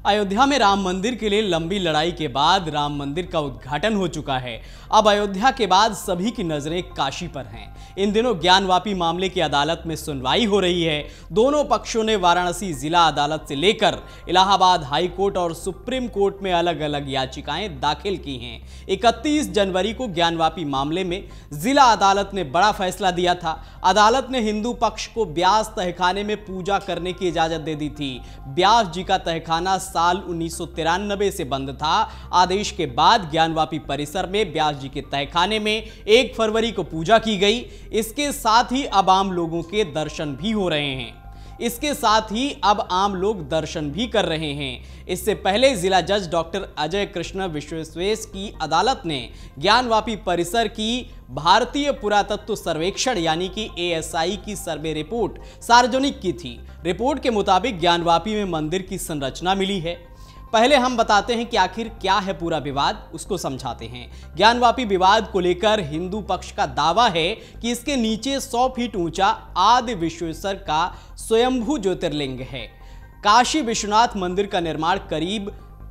अयोध्या में राम मंदिर के लिए लंबी लड़ाई के बाद राम मंदिर का उद्घाटन हो चुका है। अब अयोध्या के बाद सभी की नजरें काशी पर हैं। इन दिनों ज्ञानवापी मामले की अदालत में सुनवाई हो रही है। दोनों पक्षों ने वाराणसी जिला अदालत से लेकर इलाहाबाद हाई कोर्ट और सुप्रीम कोर्ट में अलग अलग याचिकाएं दाखिल की हैं। 31 जनवरी को ज्ञानवापी मामले में जिला अदालत ने बड़ा फैसला दिया था। अदालत ने हिंदू पक्ष को ब्यास तहखाने में पूजा करने की इजाजत दे दी थी। ब्यास जी का तहखाना साल 1993 से बंद था। आदेश के बाद ज्ञानवापी परिसर में ब्यास जी के तहखाने में 1 फरवरी को पूजा की गई। इसके साथ ही अब आम लोगों के दर्शन भी हो रहे हैं। इसके साथ ही अब आम लोग दर्शन भी कर रहे हैं। इससे पहले जिला जज डॉक्टर अजय कृष्ण विश्वेश की अदालत ने ज्ञानवापी परिसर की भारतीय पुरातत्व सर्वेक्षण यानी कि ASI की सर्वे रिपोर्ट सार्वजनिक की थी। रिपोर्ट के मुताबिक ज्ञानवापी में मंदिर की संरचना मिली है। पहले हम बताते हैं कि आखिर क्या है पूरा विवाद, उसको समझाते हैं। ज्ञानवापी विवाद को लेकर हिंदू पक्ष का दावा है कि इसके नीचे 100 फीट ऊंचा आदि विश्वेश्वर का स्वयंभू ज्योतिर्लिंग है। काशी विश्वनाथ मंदिर का निर्माण करीब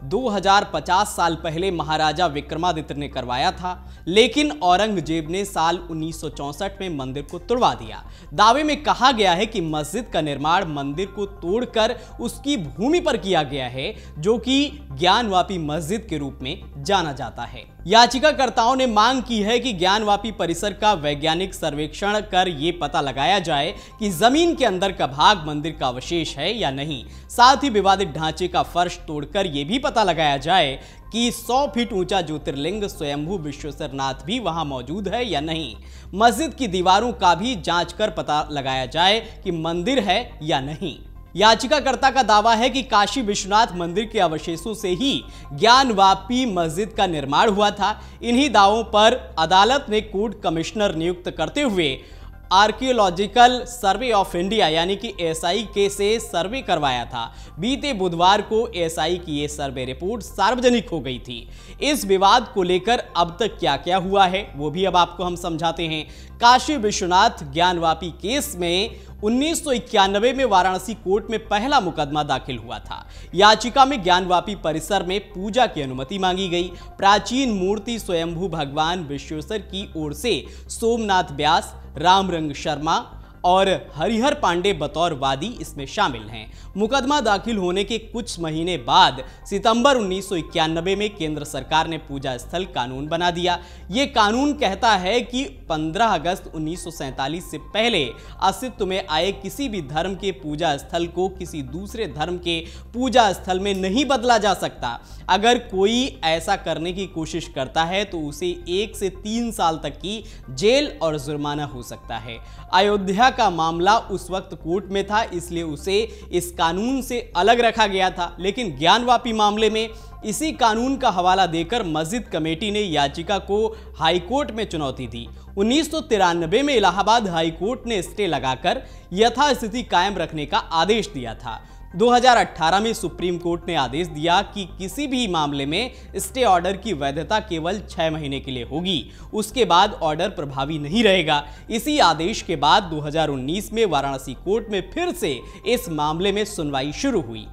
2050 साल पहले महाराजा विक्रमादित्य ने करवाया था, लेकिन औरंगजेब ने साल 1964 में मंदिर को तुड़वा दिया। दावे में कहा गया है कि मस्जिद का निर्माण मंदिर को तोड़कर उसकी भूमि पर किया गया है, जो कि ज्ञानवापी मस्जिद के रूप में जाना जाता है। याचिकाकर्ताओं ने मांग की है कि ज्ञानवापी परिसर का वैज्ञानिक सर्वेक्षण कर यह पता लगाया जाए कि जमीन के अंदर का भाग मंदिर का अवशेष है या नहीं। साथ ही विवादित ढांचे का फर्श तोड़कर यह भी पता लगाया जाए कि 100 फीट ऊंचा ज्योतिर्लिंग स्वयंभू विश्वेश्वरनाथ भी वहां मौजूद है या नहीं। मस्जिद की दीवारों का भी जांच कर पता लगाया जाए कि मंदिर है या नहीं। याचिकाकर्ता का दावा है कि काशी विश्वनाथ मंदिर के अवशेषों से ही ज्ञानवापी मस्जिद का निर्माण हुआ था। इन्हीं दावों पर अदालत ने कोर्ट कमिश्नर नियुक्त करते हुए आर्कियोलॉजिकल सर्वे ऑफ इंडिया यानी कि ASI के से सर्वे करवाया था। बीते बुधवार को ASI की यह सर्वे रिपोर्ट सार्वजनिक हो गई थी। इस विवाद को लेकर अब तक क्या क्या हुआ है वो भी अब आपको हम समझाते हैं। काशी विश्वनाथ ज्ञानवापी केस में 1991 में वाराणसी कोर्ट में पहला मुकदमा दाखिल हुआ था। याचिका में ज्ञानवापी परिसर में पूजा की अनुमति मांगी गई। प्राचीन मूर्ति स्वयंभू भगवान विश्वेश्वर की ओर से सोमनाथ व्यास, रामरंग शर्मा और हरिहर पांडे बतौर वादी इसमें शामिल हैं। मुकदमा दाखिल होने के कुछ महीने बाद सितंबर 1991 में केंद्र सरकार ने पूजा स्थल कानून बना दिया। ये कानून कहता है कि 15 अगस्त 1947 से पहले अस्तित्व में आए किसी भी धर्म के पूजा स्थल को किसी दूसरे धर्म के पूजा स्थल में नहीं बदला जा सकता। अगर कोई ऐसा करने की कोशिश करता है तो उसे 1 से 3 साल तक की जेल और जुर्माना हो सकता है। अयोध्या का मामला उस वक्त कोर्ट में था, इसलिए उसे इस कानून से अलग रखा गया था। लेकिन ज्ञानवापी मामले में इसी कानून का हवाला देकर मस्जिद कमेटी ने याचिका को हाईकोर्ट में चुनौती दी। 1993 में इलाहाबाद हाईकोर्ट ने स्टे लगाकर यथास्थिति कायम रखने का आदेश दिया था। 2018 में सुप्रीम कोर्ट ने आदेश दिया कि किसी भी मामले में स्टे ऑर्डर की वैधता केवल 6 महीने के लिए होगी, उसके बाद ऑर्डर प्रभावी नहीं रहेगा। इसी आदेश के बाद 2019 में वाराणसी कोर्ट में फिर से इस मामले में सुनवाई शुरू हुई।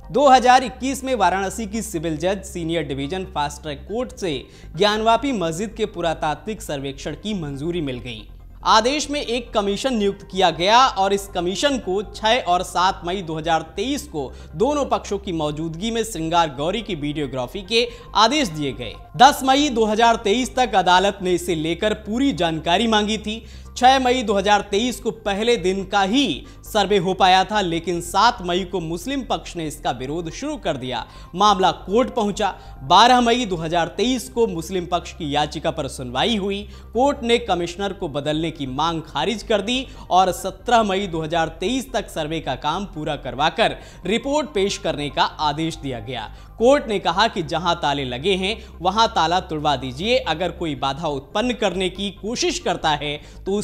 2021 में वाराणसी की सिविल जज senior division fast track court से ज्ञानवापी मस्जिद के पुरातात्विक सर्वेक्षण की मंजूरी मिल गई। आदेश में एक कमीशन नियुक्त किया गया और इस कमीशन को 6 और 7 मई 2023 को दोनों पक्षों की मौजूदगी में श्रृंगार गौरी की वीडियोग्राफी के आदेश दिए गए। 10 मई 2023 तक अदालत ने इसे लेकर पूरी जानकारी मांगी थी। 6 मई 2023 को पहले दिन का ही सर्वे हो पाया था, लेकिन 7 मई को मुस्लिम पक्ष ने इसका विरोध शुरू कर दिया। मामला कोर्ट पहुंचा। 12 मई 2023 को मुस्लिम पक्ष की याचिका पर सुनवाई हुई। कोर्ट ने कमिश्नर को बदलने की मांग खारिज कर दी और 17 मई 2023 तक सर्वे का काम पूरा करवाकर रिपोर्ट पेश करने का आदेश दिया गया। कोर्ट ने कहा कि जहां ताले लगे हैं वहां ताला तुड़वा दीजिए। अगर कोई बाधा उत्पन्न करने की कोशिश करता है तो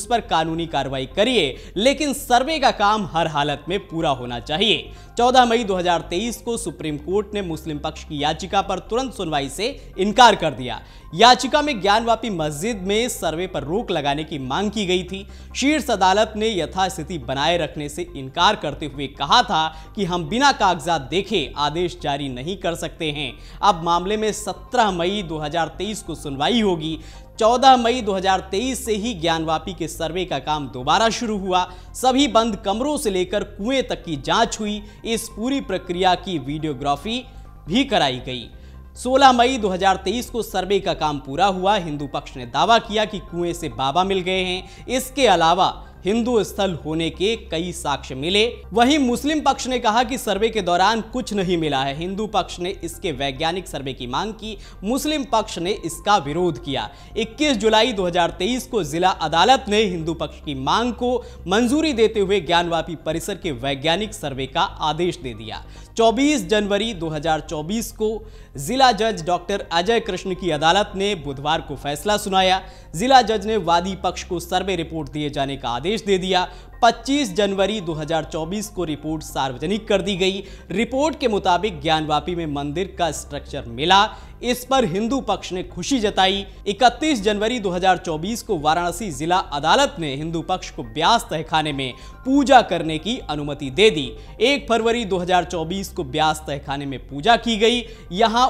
उस पर कानूनी कार्रवाई करिए, लेकिन सर्वे का काम हर हालत में पूरा होना चाहिए। 14 मई 2023 को सुप्रीम कोर्ट ने मुस्लिम पक्ष की याचिका पर तुरंत सुनवाई से इनकार कर दिया। याचिका में ज्ञानवापी मस्जिद में सर्वे पर रोक लगाने की मांग की गई थी। शीर्ष अदालत ने यथास्थिति बनाए रखने से इनकार करते हुए कहा था कि हम बिना कागजात देखे आदेश जारी नहीं कर सकते हैं। अब मामले में 17 मई 2023 को सुनवाई होगी। 14 मई 2023 से ही ज्ञानवापी के सर्वे का काम दोबारा शुरू हुआ। सभी बंद कमरों से लेकर कुएं तक की जांच हुई। इस पूरी प्रक्रिया की वीडियोग्राफी भी कराई गई। 16 मई 2023 को सर्वे का काम पूरा हुआ। हिंदू पक्ष ने दावा किया कि कुएं से बाबा मिल गए हैं। इसके अलावा हिंदू स्थल होने के कई साक्ष्य मिले। वहीं मुस्लिम पक्ष ने कहा कि सर्वे के दौरान कुछ नहीं मिला है। हिंदू पक्ष ने इसके वैज्ञानिक सर्वे की मांग की, मुस्लिम पक्ष ने इसका विरोध किया। 21 जुलाई 2023 को जिला अदालत ने हिंदू पक्ष की मांग को मंजूरी देते हुए ज्ञानवापी परिसर के वैज्ञानिक सर्वे का आदेश दे दिया। 24 जनवरी 2024 को जिला जज डॉक्टर अजय कृष्ण की अदालत ने बुधवार को फैसला सुनाया। जिला जज ने वादी पक्ष को सर्वे रिपोर्ट दिए जाने का आदेश दे दिया। 25 जनवरी 2024 को रिपोर्ट सार्वजनिक कर दी गई। रिपोर्ट के मुताबिक ज्ञानवापी में मंदिर का स्ट्रक्चर मिला। इस पर हिंदू पक्ष ने खुशी जताई। 31 जनवरी 2024 को वाराणसी जिला अदालत ने हिंदू पक्ष को ब्यास तहखाने में पूजा करने की अनुमति दे दी। 1 फरवरी 2024 को ब्यास तहखाने में पूजा की गई। यहां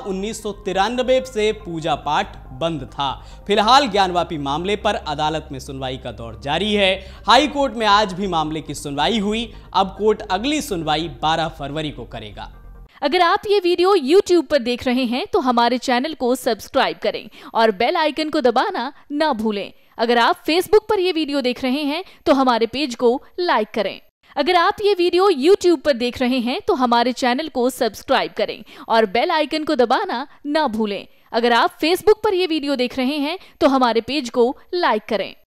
1993 से पूजा पाठ बंद था। फिलहाल ज्ञानवापी मामले पर अदालत में सुनवाई का दौर जारी है। हाई कोर्ट में आज भी मामले की सुनवाई हुई। अब कोर्ट अगली सुनवाई 12 फरवरी को करेगा। अगर आप ये वीडियो YouTube पर देख रहे हैं तो हमारे चैनल को सब्सक्राइब करें और बेल आइकन को दबाना ना भूलें। अगर आप Facebook पर ये वीडियो देख रहे हैं तो हमारे पेज को लाइक करें। अगर आप ये वीडियो YouTube पर देख रहे हैं तो हमारे चैनल को सब्सक्राइब करें और बेल आइकन को दबाना ना भूलें। अगर आप Facebook पर ये वीडियो देख रहे हैं तो हमारे पेज को लाइक करें।